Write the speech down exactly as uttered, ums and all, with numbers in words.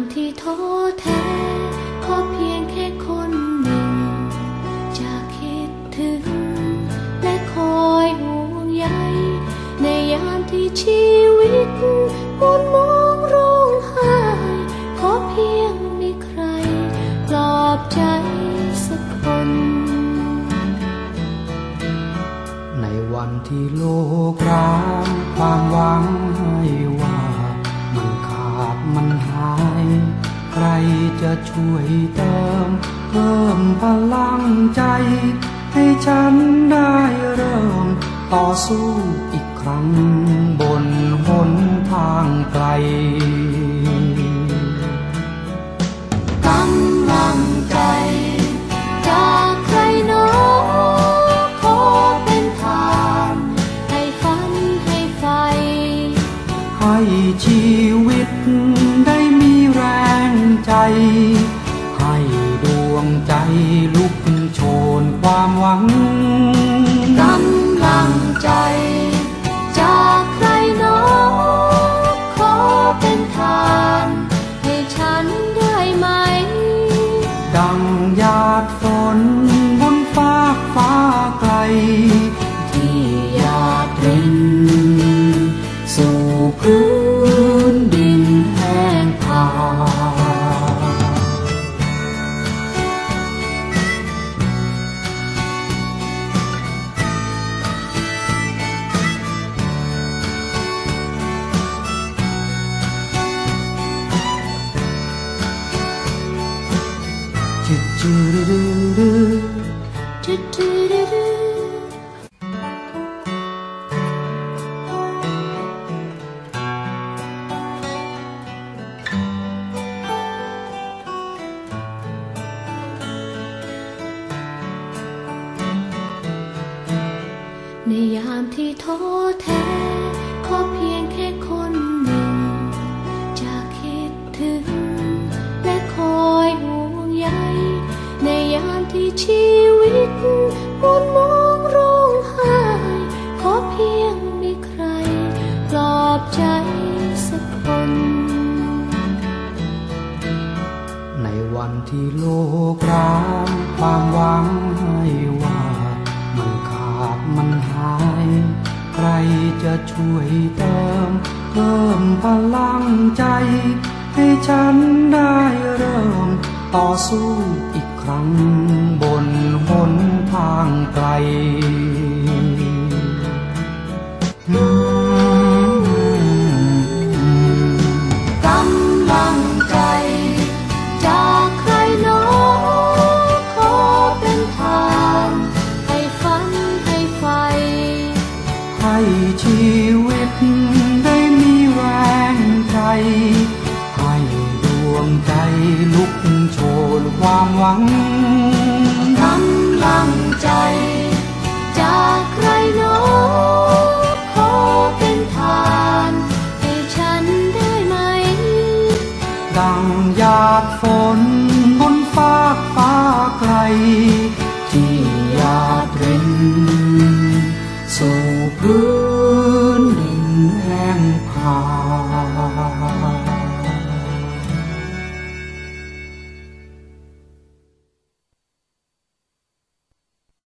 ที่ท้อแท้ขอเพียงแค่คนหนึ่งจะคิดถึงและคอยห่วงใยในยามที่ชีวิตหมุนมองร้องไห้ขอเพียงมีใครปลอบใจสักคนในวันที่โลกร้างความหวังให้ว่ามันขาดมันหายใครจะช่วยเติมเพิ่มพลังใจให้ฉันได้เริ่มต่อสู้อีกครั้งบนหนทางไกลกำลังใจจากใครหนอขอเป็นทางให้ฝันให้ไฟให้ชีวิตได้มีแรงใจให้ดวงใจลุกโชนความหวังกำลังใจจากใครหนอขอเป็นทางให้ฉันได้ไหมดังหยาดฝนบนฟากฟ้าไกลที่หยาดรินสู่พื้นดินแห้งผากจูดูดูจูดูดูดูในยามที่ท้อแท้ขอเพียงแค่คนหนึ่งจะคิดถึงและคอยห่วงใยในยามที่ชีวิตหมุนมองร้องไห้ขอเพียงมีใครปลอบใจสักคนในวันที่โลกร้างความหวังให้ว่ามันขาดมันหายใครจะช่วยเติมเพิ่มพลังใจให้ฉันได้เริ่มต่อสู้อีกครั้งบนหนทางไกลกำลังใจจากใครหนอขอเป็นทางให้ฝันให้ไฟให้ชีวิตได้มีแรงใจให้ดวงใจลุกโชนความหวังกำลังใจจากใครหนอขอเป็นทางให้ฉันได้ไหมดังหยาดฝนบนฟากฟ้าไกลที่หยาดรินสู่พื้นดินแห้งผาก